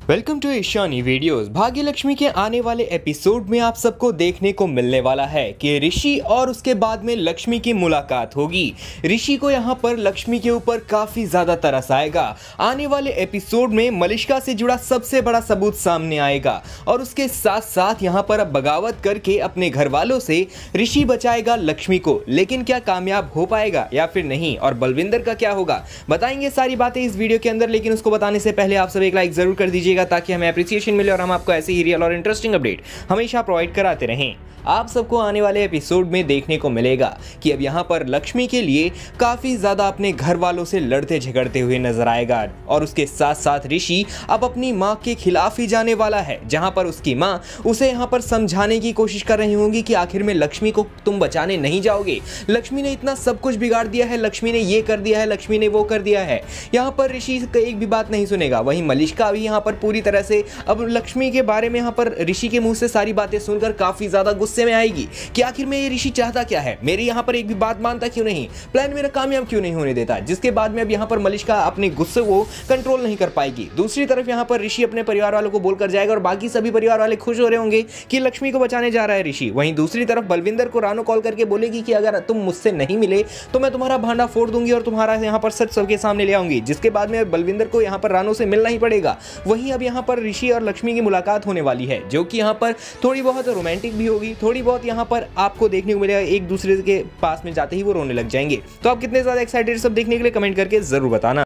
Welcome to Ishani videos. भाग्य लक्ष्मी के आने वाले एपिसोड में आप सबको देखने को मिलने वाला है कि ऋषि और उसके बाद में लक्ष्मी की मुलाकात होगी। ऋषि को यहाँ पर लक्ष्मी के ऊपर काफी ज्यादा तरस आएगा। आने वाले एपिसोड में मलिष्का से जुड़ा सबसे बड़ा सबूत सामने आएगा और उसके साथ साथ यहाँ पर अब बगावत करके अपने घर वालों से ऋषि बचाएगा लक्ष्मी को। लेकिन क्या कामयाब हो पाएगा या फिर नहीं, और बलविंदर का क्या होगा, बताएंगे सारी बातें इस वीडियो के अंदर। लेकिन उसको बताने से पहले आप सब एक लाइक जरूर कर दीजिएगा ताकि हमें एप्रिसिएशन मिले और हम आपको ऐसे ही रियल और इंटरेस्टिंग अपडेट हमेशा प्रोवाइड कराते रहें। आप सबको आने वाले एपिसोड में देखने को मिलेगा कि अब यहाँ पर लक्ष्मी के लिए काफी ज्यादा अपने घर वालों से लड़ते झगड़ते हुए नजर आएगा और उसके साथ साथ ऋषि अब अपनी माँ के खिलाफ ही जाने वाला है, जहाँ पर उसकी माँ उसे यहाँ पर समझाने की कोशिश कर रही होंगी कि आखिर में लक्ष्मी को तुम बचाने नहीं जाओगे, लक्ष्मी ने इतना सब कुछ बिगाड़ दिया है, लक्ष्मी ने ये कर दिया है, लक्ष्मी ने वो कर दिया है। यहाँ पर ऋषि एक भी बात नहीं सुनेगा। वहीं मलिष्का भी यहाँ पर पूरी तरह से अब लक्ष्मी के बारे में यहाँ पर ऋषि के मुंह से सारी बातें सुनकर काफी ज्यादा गुस्से में आएगी कि आखिर में ये ऋषि चाहता क्या है, मेरी यहाँ पर एक भी बात मानता क्यों नहीं, प्लान मेरा कामयाब क्यों नहीं होने देता। जिसके बाद में अब यहाँ पर मलिष्का अपने गुस्से को कंट्रोल नहीं कर पाएगी। दूसरी तरफ यहाँ पर ऋषि अपने परिवार वालों को बोलकर जाएगा और बाकी सभी परिवार वाले खुश हो रहे होंगे कि लक्ष्मी को बचाने जा रहा है ऋषि। वहीं दूसरी तरफ बलविंदर को रानो कॉल करके बोलेगी कि अगर तुम मुझसे नहीं मिले तो मैं तुम्हारा भांडा फोड़ दूंगी और तुम्हारा यहाँ पर सच सबके सामने ले आऊंगी। जिसके बाद में बलविंदर को यहाँ पर रानो से मिलना ही पड़ेगा। वहीं अब यहाँ पर ऋषि और लक्ष्मी की मुलाकात होने वाली है, जो कि यहाँ पर थोड़ी बहुत रोमांटिक भी होगी, थोड़ी बहुत यहाँ पर आपको देखने को मिलेगा एक दूसरे के पास में जाते ही वो रोने लग जाएंगे। तो आप कितने ज्यादा एक्साइटेड सब देखने के लिए कमेंट करके जरूर बताना।